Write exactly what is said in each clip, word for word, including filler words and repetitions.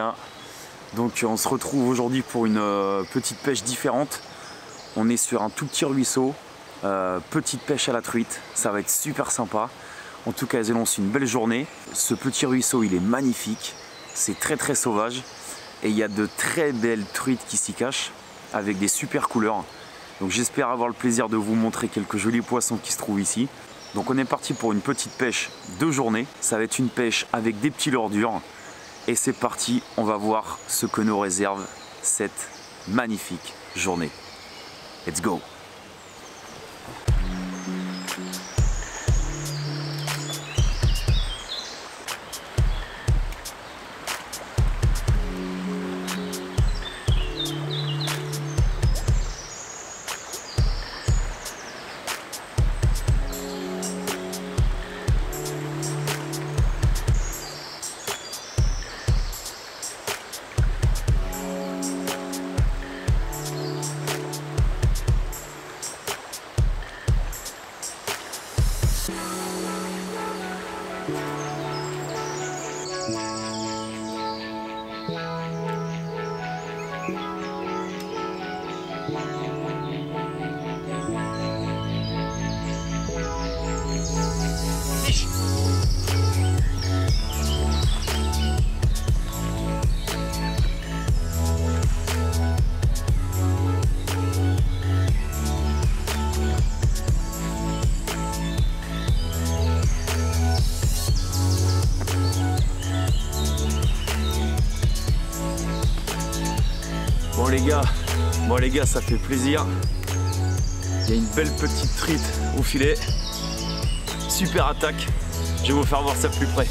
gars. Donc on se retrouve aujourd'hui pour une euh, petite pêche différente. On est sur un tout petit ruisseau, euh, petite pêche à la truite, ça va être super sympa. En tout cas, ils annoncent une belle journée. Ce petit ruisseau, il est magnifique, c'est très très sauvage. Et il y a de très belles truites qui s'y cachent, avec des super couleurs. Donc j'espère avoir le plaisir de vous montrer quelques jolis poissons qui se trouvent ici. Donc on est parti pour une petite pêche de journée. Ça va être une pêche avec des petits leurres. Et c'est parti, on va voir ce que nous réserve cette magnifique journée. Let's go! Bon les gars, bon les gars, ça fait plaisir. Il y a une belle petite truite au filet. Super attaque. Je vais vous faire voir ça de plus près.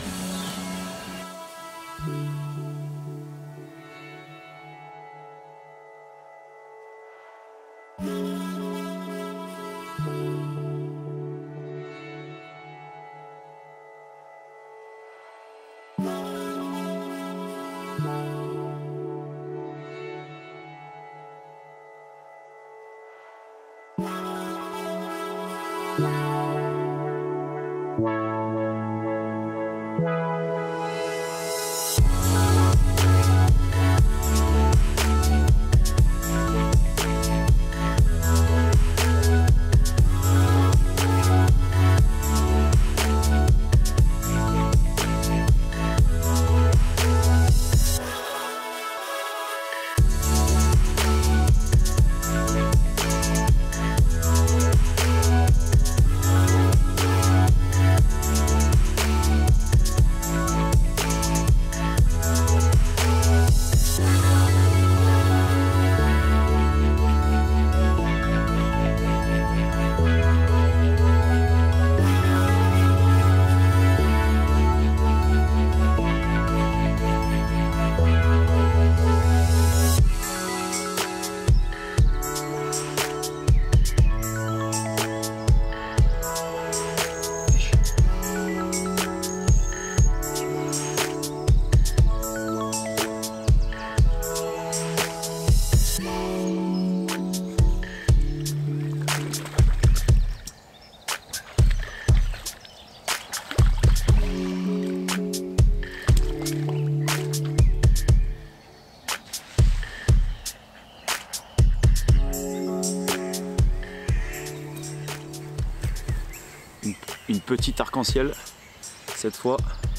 Une petite arc-en-ciel cette fois.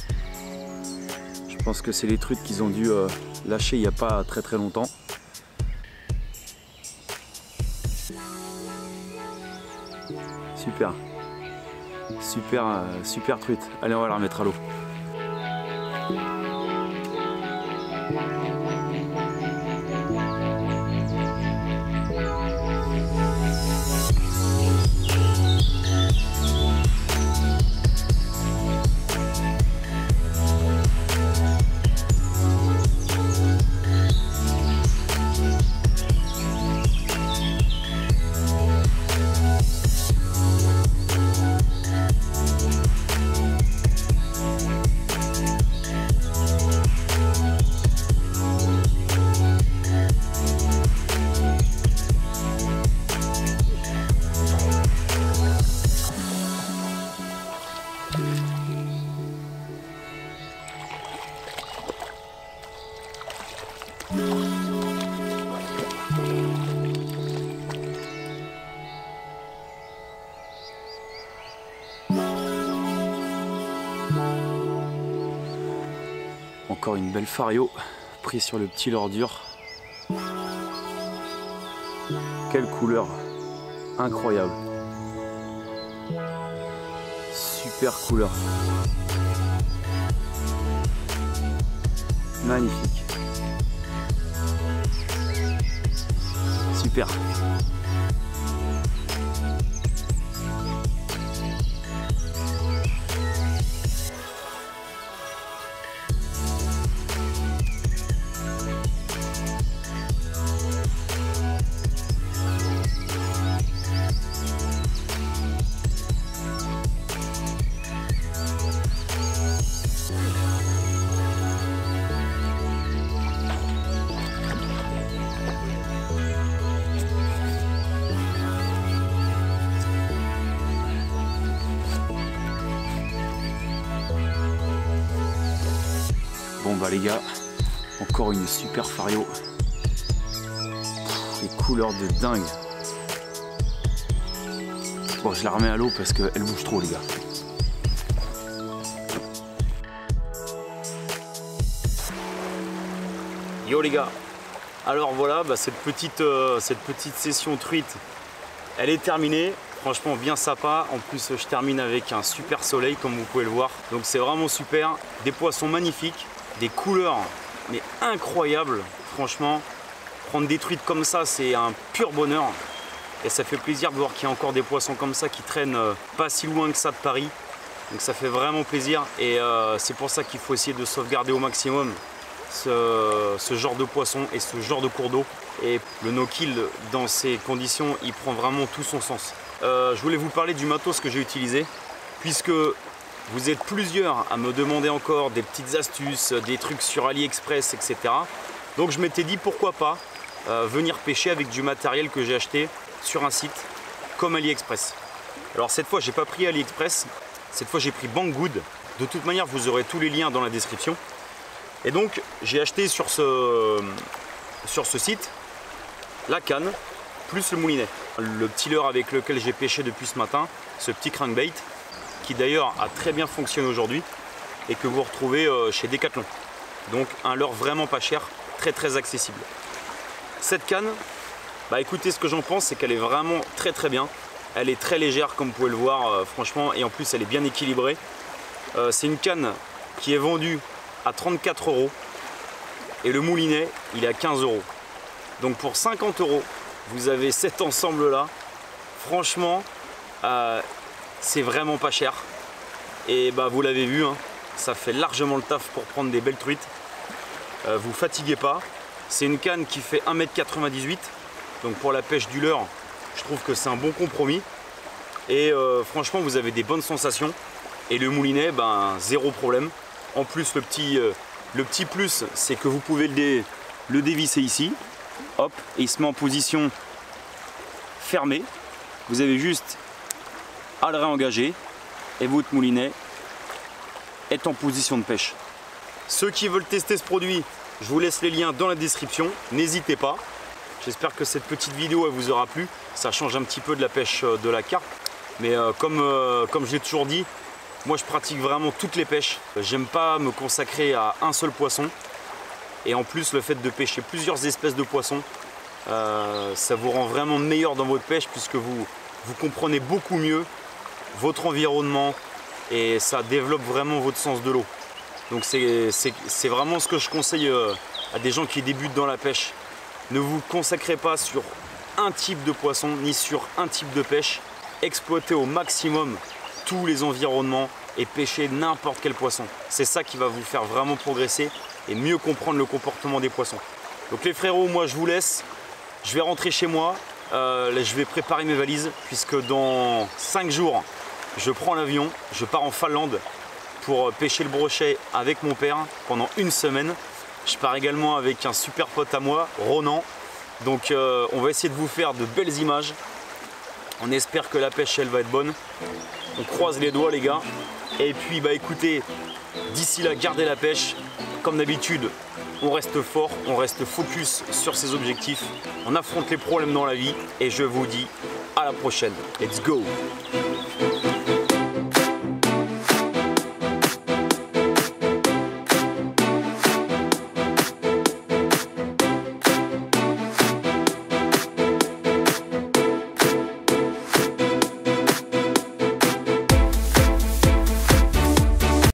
Je pense que c'est les truites qu'ils ont dû euh, lâcher il n'y a pas très très longtemps. Super, super, euh, super truite. Allez, on va la remettre à l'eau. Encore une belle fario prise sur le petit leurre dur. Quelle couleur incroyable. Super couleur. Magnifique. Super. Bon bah les gars, encore une super fario. Pff, les couleurs de dingue. Bon, je la remets à l'eau parce qu'elle bouge trop les gars. Yo les gars, alors voilà, bah, cette, petite, euh, cette petite session truite, elle est terminée. Franchement bien sympa, en plus je termine avec un super soleil comme vous pouvez le voir. Donc c'est vraiment super, des poissons magnifiques, des couleurs mais incroyables. Franchement, prendre des truites comme ça c'est un pur bonheur. Et ça fait plaisir de voir qu'il y a encore des poissons comme ça qui traînent euh, pas si loin que ça de Paris. Donc ça fait vraiment plaisir et euh, c'est pour ça qu'il faut essayer de sauvegarder au maximum ce, ce genre de poisson et ce genre de cours d'eau. Et le no-kill dans ces conditions, il prend vraiment tout son sens. Euh, je voulais vous parler du matos que j'ai utilisé, puisque vous êtes plusieurs à me demander encore des petites astuces, des trucs sur AliExpress, et cetera. Donc je m'étais dit pourquoi pas euh, venir pêcher avec du matériel que j'ai acheté sur un site comme AliExpress. Alors cette fois j'ai pas pris AliExpress, cette fois j'ai pris Banggood. De toute manière vous aurez tous les liens dans la description. Et donc j'ai acheté sur ce, sur ce site la canne plus le moulinet. Le petit leurre avec lequel j'ai pêché depuis ce matin, ce petit crankbait, qui d'ailleurs a très bien fonctionné aujourd'hui et que vous retrouvez chez Decathlon. Donc un leurre vraiment pas cher, très très accessible. Cette canne, bah écoutez, ce que j'en pense c'est qu'elle est vraiment très très bien. Elle est très légère comme vous pouvez le voir, euh, franchement, et en plus elle est bien équilibrée. Euh, c'est une canne qui est vendue à trente-quatre euros et le moulinet il est à quinze euros. Donc pour cinquante euros, vous avez cet ensemble là. Franchement, euh, c'est vraiment pas cher. Et bah vous l'avez vu, hein, ça fait largement le taf pour prendre des belles truites. Euh, vous fatiguez pas. C'est une canne qui fait un mètre quatre-vingt-dix-huit. Donc pour la pêche du leurre, je trouve que c'est un bon compromis. Et euh, franchement, vous avez des bonnes sensations. Et le moulinet, ben zéro problème. En plus, le petit, euh, le petit plus, c'est que vous pouvez le, dé, le dévisser ici. Hop, et il se met en position fermée. Vous avez juste à le réengager et votre moulinet est en position de pêche. Ceux qui veulent tester ce produit, je vous laisse les liens dans la description. N'hésitez pas. J'espère que cette petite vidéo elle vous aura plu. Ça change un petit peu de la pêche de la carpe. Mais euh, comme, euh, comme je l'ai toujours dit, moi je pratique vraiment toutes les pêches. J'aime pas me consacrer à un seul poisson. Et en plus, le fait de pêcher plusieurs espèces de poissons, euh, ça vous rend vraiment meilleur dans votre pêche puisque vous, vous comprenez beaucoup mieux votre environnement et ça développe vraiment votre sens de l'eau. Donc c'est vraiment ce que je conseille euh, à des gens qui débutent dans la pêche. Ne vous consacrez pas sur un type de poisson ni sur un type de pêche. Exploitez au maximum tous les environnements et pêchez n'importe quel poisson. C'est ça qui va vous faire vraiment progresser et mieux comprendre le comportement des poissons. Donc les frérots, moi je vous laisse. Je vais rentrer chez moi. Euh, là, je vais préparer mes valises puisque dans cinq jours, je prends l'avion. Je pars en Finlande pour pêcher le brochet avec mon père pendant une semaine. Je pars également avec un super pote à moi, Ronan. Donc euh, on va essayer de vous faire de belles images. On espère que la pêche elle va être bonne. On croise les doigts les gars. Et puis bah écoutez, d'ici là, gardez la pêche. Comme d'habitude, on reste fort, on reste focus sur ses objectifs. On affronte les problèmes dans la vie. Et je vous dis à la prochaine. Let's go!